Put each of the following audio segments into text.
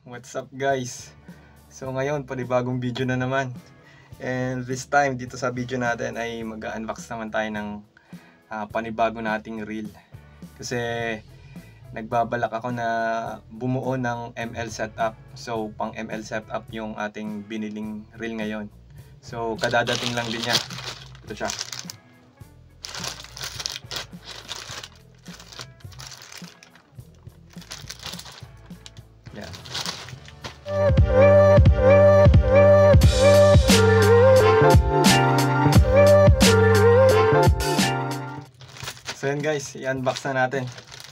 What's up guys? So ngayon panibagong video na naman. And this time dito sa video natin ay mag-unbox naman tayo ng panibago nating reel. Kasi nagbabalak ako na bumuo ng ML setup. So pang ML setup yung ating biniling reel ngayon. So kadadating lang din niya. Ito siya. Yan. So yan guys, i-unbox na natin.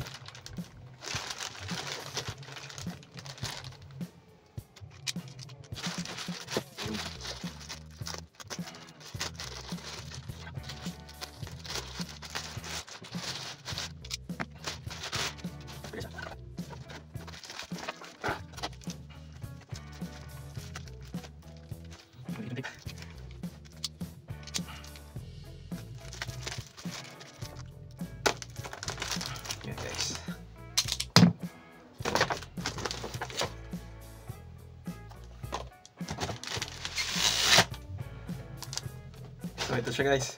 Yan guys. So ito siya guys.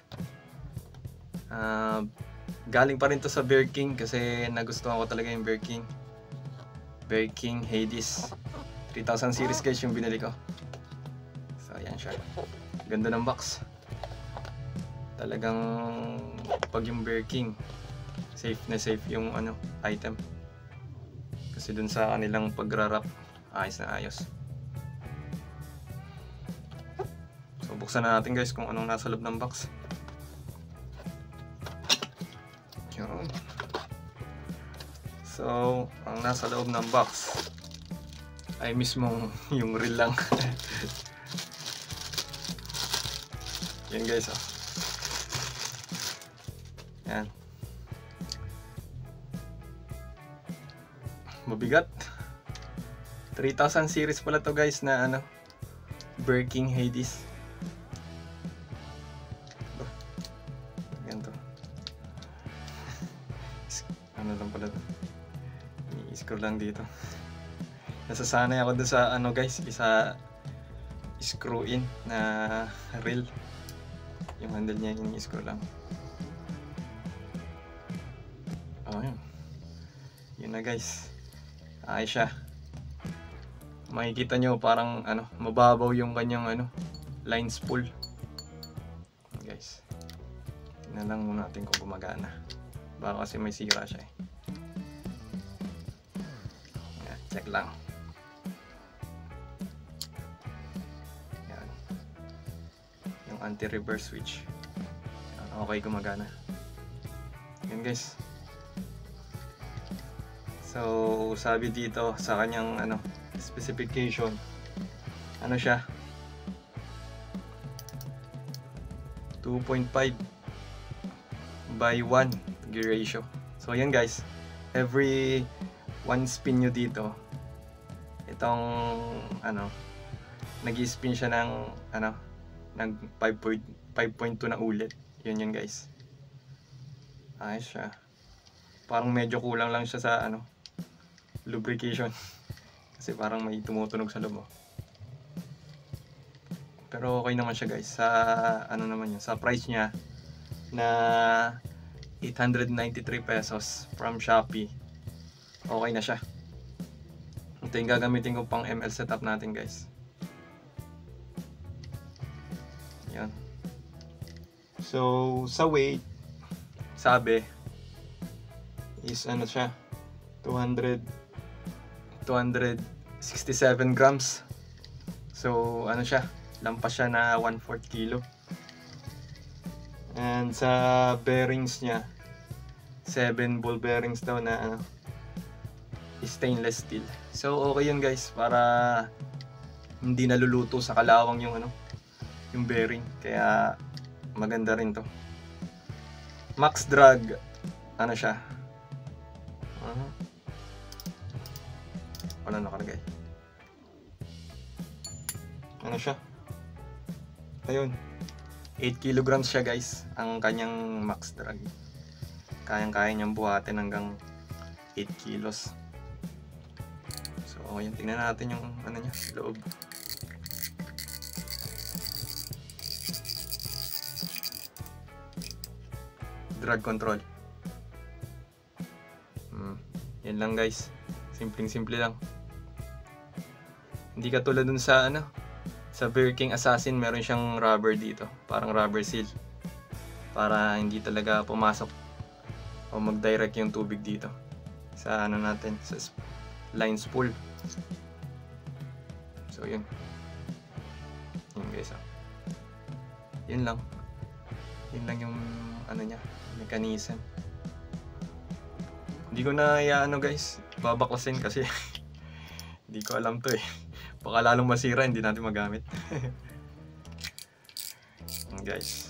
Galing pa rin to sa Bear King kasi nagustuhan ko talaga yung Bear King. Bear King Hades 3000 series guys yung binili ko. So ayan siya. Ganda ng box. Talagang pag yung Bear King, safe na safe yung item. Kasi dun sa kanilang pagra-wrap, ayos na ayos. So buksan na natin guys kung anong nasa loob ng box. Yun. So ang nasa loob ng box ay mismong yung reel lang. Yan guys oh. Yan. Mabigat. 3000 series pala to guys na Bear King Hades. Ganito. Ano lang pala to. I-scroll lang dito. Nasasanay ako doon sa guys, isa screw in na reel. Yung handle niya i-screw lang. Oh, yun. Yun na guys. Ayos siya. Makikita nyo parang mababaw yung kanyang line spool. Guys. Tingnan lang muna natin kung gumagana. Baka kasi may sira siya eh. Yan, check lang. Yan. Yung anti-reverse switch. Yan, okay, gumagana. Yan guys. So, sabi dito sa kanyang specification, siya 2.5 by 1 gear ratio. So, yan guys, every 1 spin nyo dito, itong nag-spin siya ng ng 5.2 na ulit. Yun guys. Ayos siya. Parang medyo kulang lang siya sa lubrication. Kasi parang may tumutunog sa loob. Pero okay naman siya guys. Sa naman yun, sa price niya na 893 pesos from Shopee. Okay na siya. Ito yung gagamitin ko pang ML setup natin guys. Yan. So sa weight, sabi is siya 267 grams. So siya, lampas siya na 1/4 kilo. And sa bearings niya, 7 ball bearings daw na stainless steel. So okay yun guys, para hindi naluluto sa kalawang yung yung bearing. Kaya maganda rin to. Max drag siya, wala nakalagay. Siya? Ayun. 8 kilograms siya guys, ang kanyang max drag. Kayang-kaya niyang buhatin hanggang 8 kilos. So So ayan, tingnan natin yung ano niya, loob. Drag control. Yan lang guys. Simpleng-simple lang. Hindi katulad dun sa ano, sa Bear King Assassin, meron siyang rubber dito, parang rubber seal. Para hindi talaga pumasok o mag-direct yung tubig dito sa ano natin, sa line spool. So yun. Yun guys. Yun lang. Yun lang yung ano niya, mechanism. Hindi ko na ano guys, babaklasin kasi hindi ko alam to eh. Baka lalong masira, hindi natin magamit. Guys.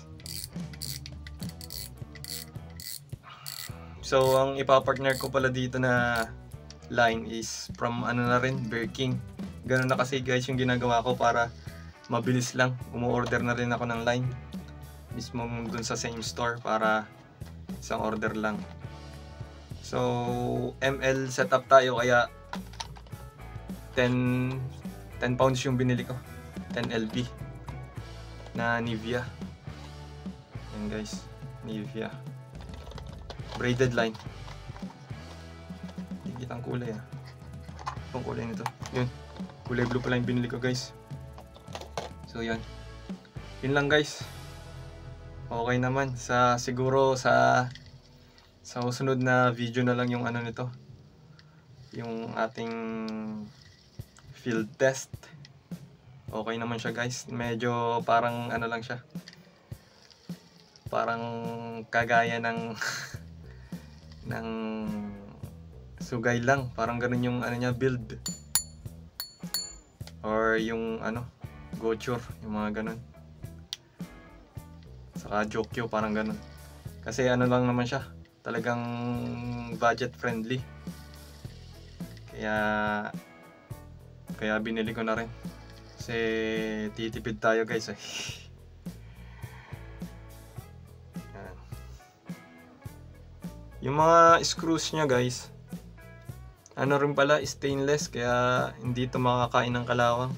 So ang ipapartner ko pala dito na line is from ano na rin, Bear King. Ganun na kasi guys yung ginagawa ko para mabilis lang. Umu-order na rin ako ng line mismo dun sa same store para isang order lang. So ML setup tayo kaya 10 pounds yung binili ko. 10 LB na Nivea. Yan guys, Nivea braided line. Hindi kitang kulay ah. Itong kulay nito. Yun. Kulay blue pala yung binili ko guys. So yun. Yun lang guys. Okay naman. Siguro sa susunod na video na lang yung ano nito. Yung ating field test. Okay naman siya guys. Medyo parang ano lang siya. Parang kagaya ng ng sugay lang. Parang ganun yung ano niya, build. Or yung ano, Gochur, yung mga ganun. Saka Jokyo, parang ganun. Kasi ano lang naman siya, talagang budget friendly. Kaya binili ko na rin. Kasi titipid tayo guys eh. Yan. Yung mga screws nya guys, ano rin pala, stainless, kaya hindi ito makakain ng kalawang.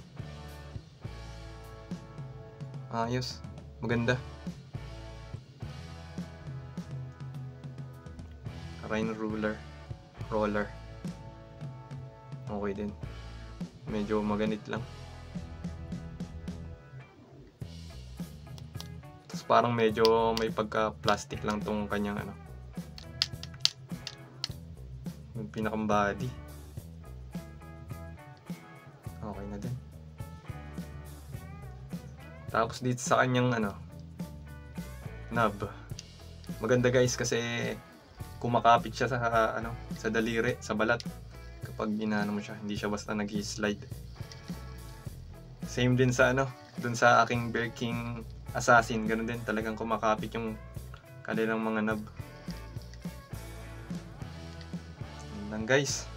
Ayos, maganda. Rain roller. Okay din. Medyo maganit lang. Tapos parang medyo may pagka-plastic lang tong kanyang ano. Yung pinakang body. Okay na din. Tapos dito sa kanyang ano, knob. Maganda guys kasi kumakapit siya sa ano, sa daliri, sa balat. Kapag inaano mo siya, hindi siya basta nag-slide. Same din sa ano, dun sa aking Bear King Assassin, ganun din, talagang kumakapit yung kanilang mga knob. Yan lang guys.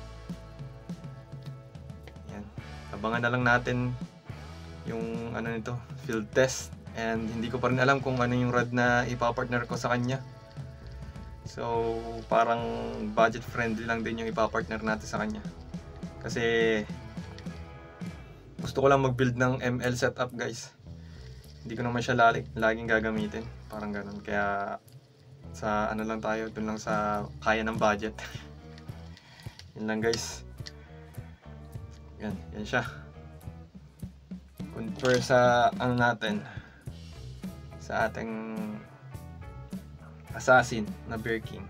Yan. Abangan na lang natin yung ano nito, field test. And hindi ko pa rin alam kung ano yung rod na ipapartner ko sa kanya. So parang budget friendly lang din yung ipapartner natin sa kanya. Kasi gusto ko lang mag-build ng ML setup guys. Hindi ko naman siya laging gagamitin. Parang ganun. Kaya sa ano lang tayo, dun lang sa kaya ng budget. Yan lang guys. Yan siya. Compare sa ano natin, sa ating Assassin na Bear King.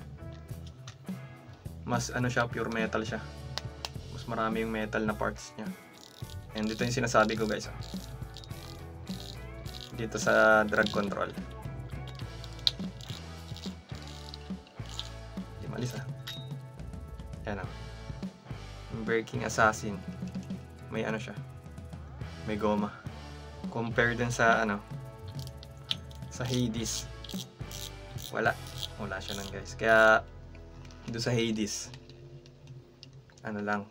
Mas ano siya, pure metal siya. Mas marami yung metal na parts niya. And dito yung sinasabi ko guys. Dito sa drag control. Hindi malis ah. Yan ah. Yung Bear King Assassin. May ano siya. May goma. Compare din sa ano, sa Hades. Wala siya nun guys. Kaya doon sa Hades, ano lang,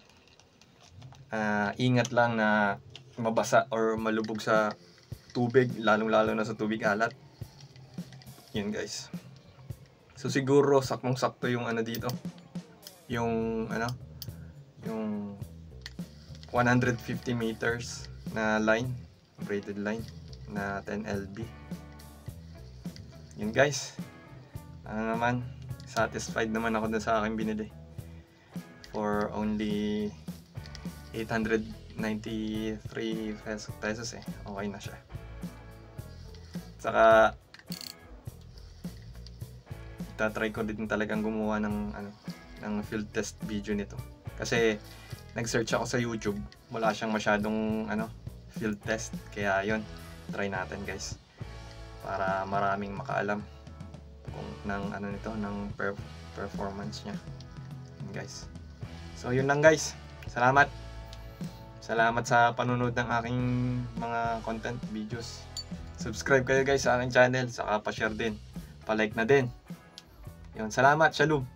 ingat lang na mabasa or malubog sa tubig, lalong-lalo na sa tubig alat. Yun guys. So siguro saktong-sakto yung ano dito, yung ano, yung 150 meters na line, braided line na 10 LB. Yun guys, ano naman, satisfied naman ako dun sa aking binili for only 893 pesos eh. Okay na siya. Saka tatry ko din talagang gumawa ng ng field test video nito. Kasi nag-search ako sa YouTube, wala siyang masyadong field test. Kaya yon, try natin guys. Para maraming makaalam kung ng performance niya. Yun guys. So yun lang guys. Salamat. Salamat sa panunod ng aking mga content videos. Subscribe kayo guys sa aking channel, saka pa-share din. Pa-like na din. Yun, salamat. Shalom.